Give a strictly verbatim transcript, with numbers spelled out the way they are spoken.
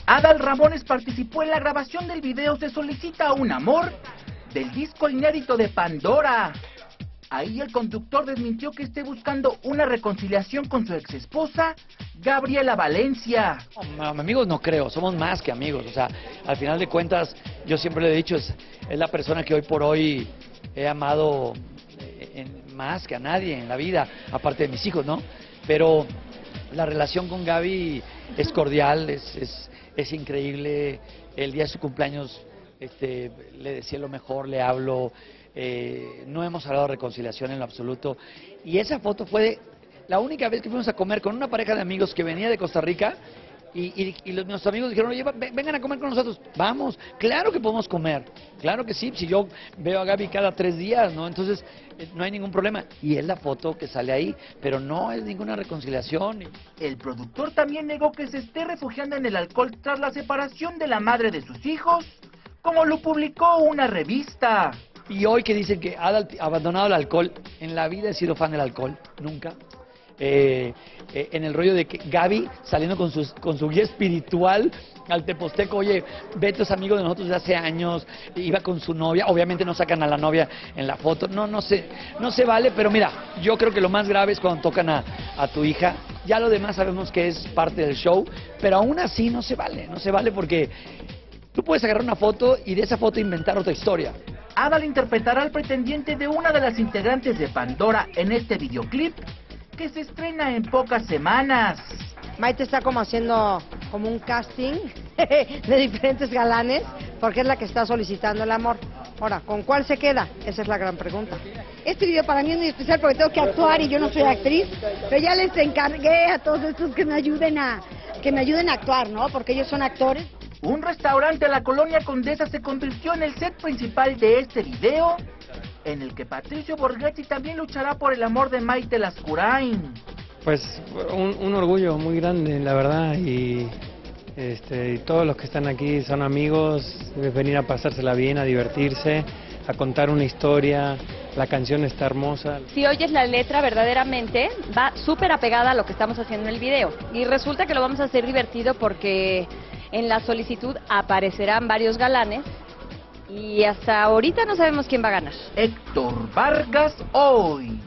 Adal Ramones participó en la grabación del video Se solicita un amor del disco inédito de Pandora. Ahí el conductor desmintió que esté buscando una reconciliación con su exesposa, Gabriela Valencia. No, amigos no creo, somos más que amigos. O sea, al final de cuentas, yo siempre le he dicho, es, es la persona que hoy por hoy he amado en, más que a nadie en la vida, aparte de mis hijos, ¿no? Pero la relación con Gaby es cordial, es, es, es increíble. El día de su cumpleaños este, le decía lo mejor, le hablo. Eh, no hemos hablado de reconciliación en lo absoluto. Y esa foto fue de la única vez que fuimos a comer con una pareja de amigos que venía de Costa Rica y, y, y los, nuestros amigos dijeron, oye, vengan a comer con nosotros. Vamos, claro que podemos comer, claro que sí, si yo veo a Gaby cada tres días, ¿no? Entonces eh, no hay ningún problema. Y es la foto que sale ahí, pero no es ninguna reconciliación. El productor también negó que se esté refugiando en el alcohol tras la separación de la madre de sus hijos, como lo publicó una revista. Y hoy que dicen que ha abandonado el alcohol, en la vida he sido fan del alcohol, nunca. Eh, eh, en el rollo de que Gaby saliendo con, sus, con su guía espiritual al Teposteco, oye, vete, es amigo de nosotros de hace años, iba con su novia, obviamente no sacan a la novia en la foto, no, no se, no se vale, pero mira, yo creo que lo más grave es cuando tocan a, a tu hija, ya lo demás sabemos que es parte del show, pero aún así no se vale, no se vale porque tú puedes agarrar una foto y de esa foto inventar otra historia. Adal interpretará al pretendiente de una de las integrantes de Pandora en este videoclip que se estrena en pocas semanas. Maite está como haciendo como un casting de diferentes galanes porque es la que está solicitando el amor. Ahora, ¿con cuál se queda? Esa es la gran pregunta. Este video para mí es muy especial porque tengo que actuar y yo no soy actriz, pero ya les encargué a todos estos que me ayuden a que me ayuden a actuar, ¿no? Porque ellos son actores. Un restaurante a la Colonia Condesa se convirtió en el set principal de este video, en el que Patricio Borghetti también luchará por el amor de Maite Lascurain. Pues un, un orgullo muy grande, la verdad, y, este, y todos los que están aquí son amigos, es venir a pasársela bien, a divertirse, a contar una historia. La canción está hermosa. Si oyes la letra, verdaderamente va súper apegada a lo que estamos haciendo en el video. Y resulta que lo vamos a hacer divertido porque en la solicitud aparecerán varios galanes y hasta ahorita no sabemos quién va a ganar. Héctor Vargas, hoy.